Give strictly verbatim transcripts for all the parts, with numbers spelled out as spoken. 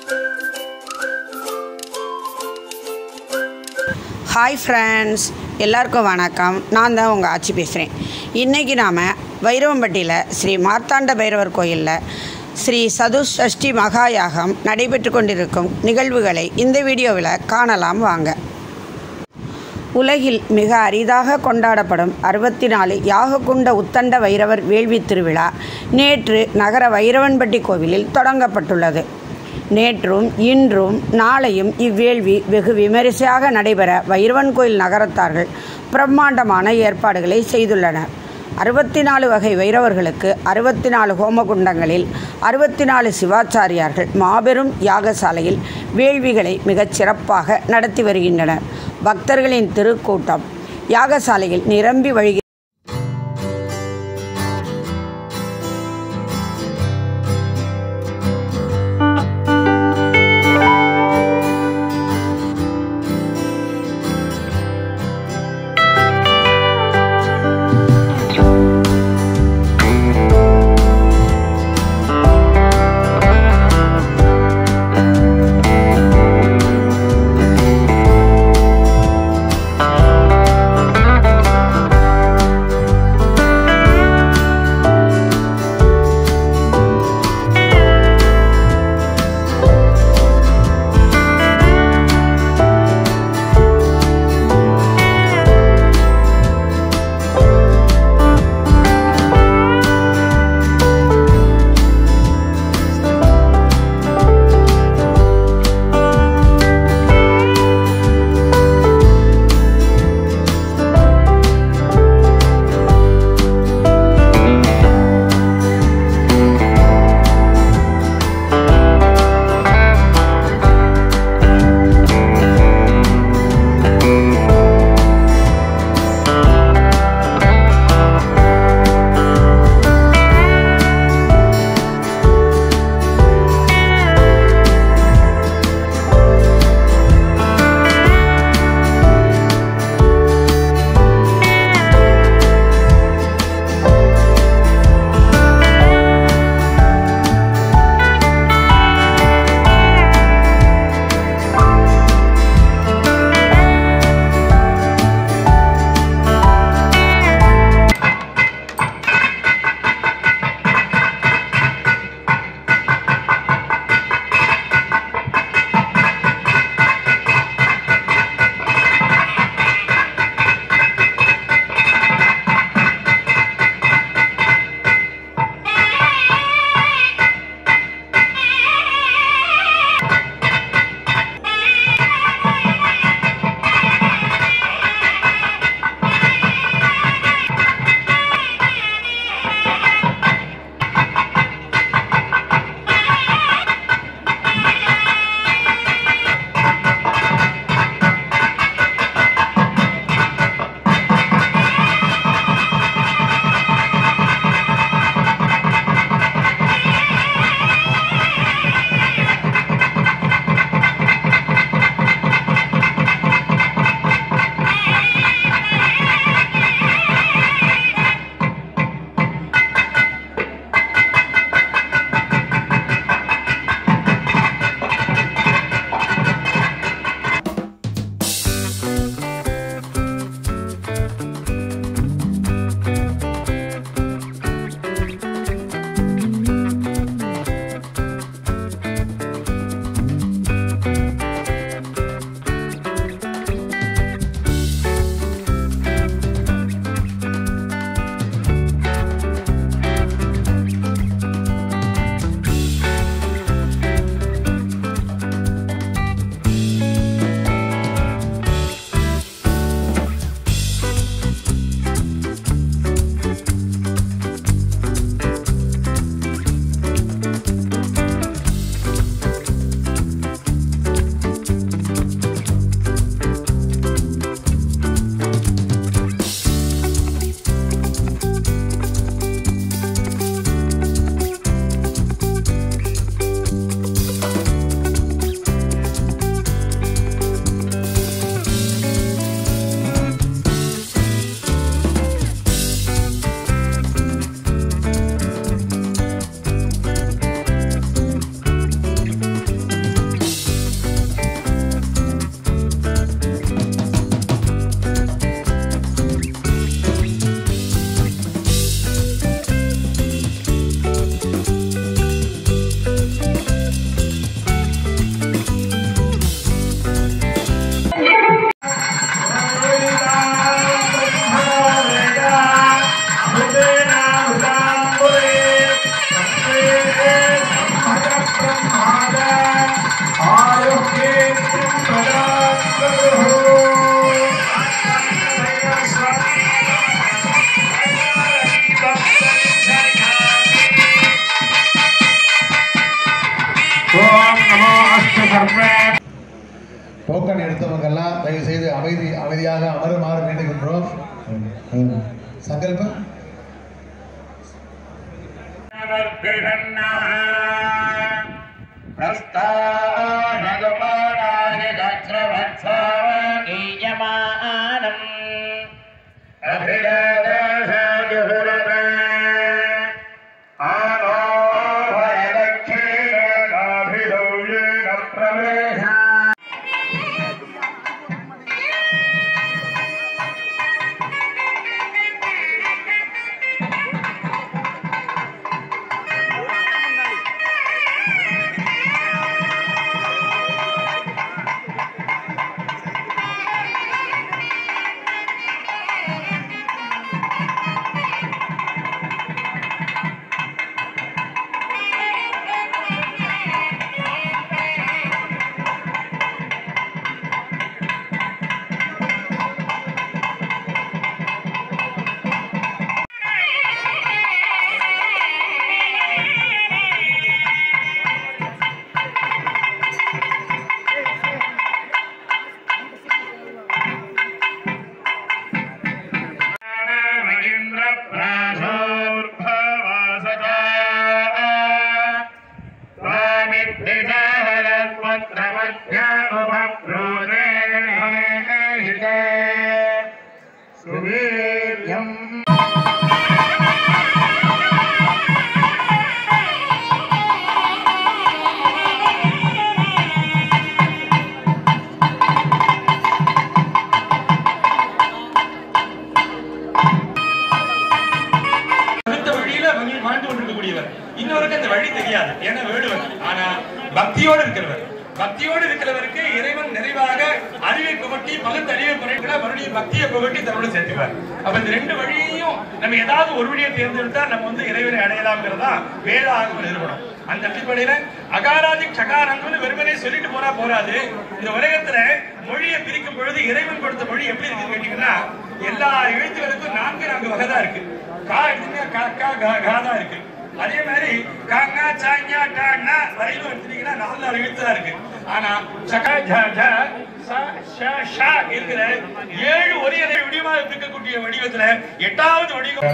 Hi friends, எல்லாருக்கும் வணக்கம். நான் தான் உங்கள் ஆச்சி பேசுகிறேன். இன்றைக்கி நாம் வைரவம்பட்டியில் ஸ்ரீ மார்த்தாண்ட பைரவர் கோயிலில் ஸ்ரீ சதுஷ்டி மகாயாகம் நடைபெற்று கொண்டிருக்கும் நிகழ்வுகளை இந்த வீடியோவில் காணலாம் வாங்க. உலகில் மிக அரிதாக கொண்டாடப்படும் அறுபத்தி நாலு யாககுண்ட உத்தண்ட வைரவர் வேள்வி திருவிழா நேற்று நகர வைரவன்பட்டி கோவிலில் தொடங்கப்பட்டுள்ளது. நேற்றும் இன்றும் நாளையும் இவ்வேள்வி வெகு விமரிசையாக நடைபெற வைரவன் கோயில் நகரத்தார்கள் பிரம்மாண்டமான ஏற்பாடுகளை செய்துள்ளனர். அறுபத்தி நாலு வகை வைரவர்களுக்கு அறுபத்தி நாலு ஹோமகுண்டங்களில் அறுபத்தி நாலு சிவாச்சாரியார்கள் மாபெரும் யாகசாலையில் வேள்விகளை மிகச் சிறப்பாக நடத்தி வருகின்றனர். பக்தர்களின் திருக்கூட்டம் யாகசாலையில் நிரம்பி வழிகிறது. டோக்கன் எடுத்தவங்கெல்லாம் தயவு செய்து அமைதி அமைதியாக அமருமாறு வேண்டுகின்றோம். சங்கல்பம் இன்னொருக்கு அந்த வழி தெரியாது. ஏன்னா வேடுவர். ஆனா பக்தியோடு இருக்கிறவர், பக்தியோடு இருக்கிறவருக்கு இறைவன் நிறைவாக அறிவை புகட்டி பகுத்து அறிவை புரட்டி மறுபடியும் பக்தியை புகட்டி தன்னோடு சேர்த்துவார். அப்ப இந்த ரெண்டு வழியையும் நம்ம ஏதாவது ஒரு வழியை தேர்ந்தெடுத்தா நம்ம வந்து இறைவனை அடையலாம்ங்கிறதா வேத ஆகம நிறுவனம். அந்த அடிப்படையில அகாராதி சகாரங்கள்னு வெறுமனே சொல்லிட்டு போனா போராது. இந்த உலகத்துல மொழியை பிரிக்கும் பொழுது இறைவன் கொடுத்த மொழி எப்படி இருக்குன்னு கேட்டீங்கன்னா, எல்லா எழுத்துக்களுக்கும் நான்கு நான்கு வகைதான் இருக்கு. கா எடுத்தீங்கன்னா இருக்கு. அதே மாதிரி காங்கா சாங்கா டான்னா வரையிலும் எடுத்துட்டீங்கன்னா நாலு நாலு எழுத்துதான் இருக்கு. ஆனா சகா ஜ ஜ ச ஷ ஷ இருக்கிற ஏழு ஒரே வடிவமாக இருக்கக்கூடிய வடிவத்துல எட்டாவது வடிவம்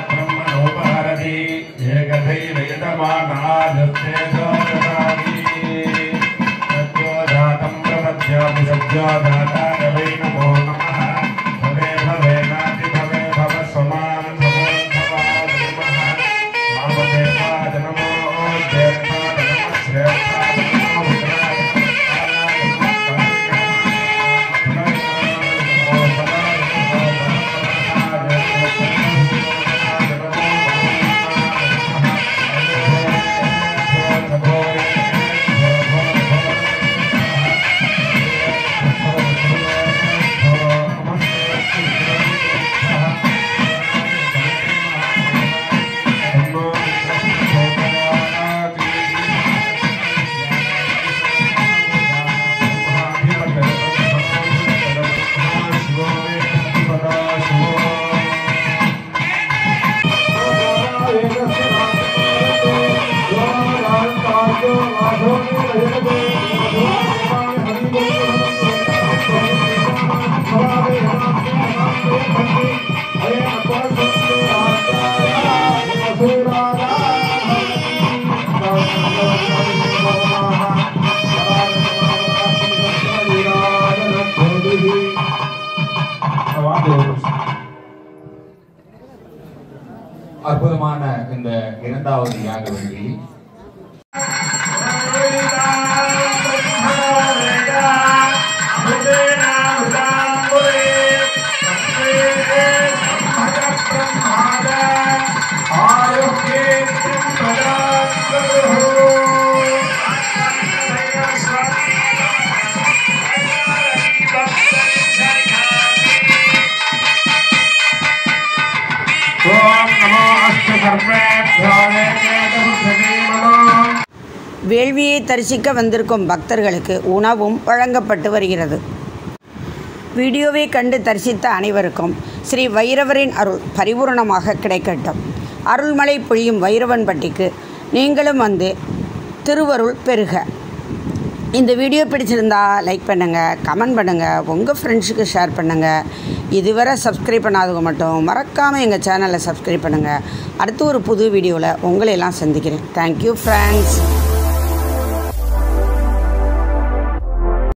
அற்புதமான இந்த இரண்டாவது யாக வேள்வி வேள்வியை தரிசிக்க வந்திருக்கும் பக்தர்களுக்கு உணவும் வழங்கப்பட்டு வருகிறது. வீடியோவை கண்டு தரிசித்த அனைவருக்கும் ஸ்ரீ வைரவரின் அருள் பரிபூர்ணமாக கிடைக்கட்டும். அருள்மழை பொழியும் வைரவன்பட்டிக்கு நீங்களும் வந்து திருவருள் பெறுக. இந்த வீடியோ பிடிச்சிருந்தா லைக் பண்ணுங்கள், கமெண்ட் பண்ணுங்கள், உங்கள் ஃப்ரெண்ட்ஸுக்கு ஷேர் பண்ணுங்கள். இதுவரை சப்ஸ்கிரைப் பண்ணாதவங்க மட்டும் மறக்காமல் எங்கள் சேனலை சப்ஸ்கிரைப் பண்ணுங்கள். அடுத்து ஒரு புது வீடியோவில் உங்களையெல்லாம் சந்திக்கிறேன். Thank you friends.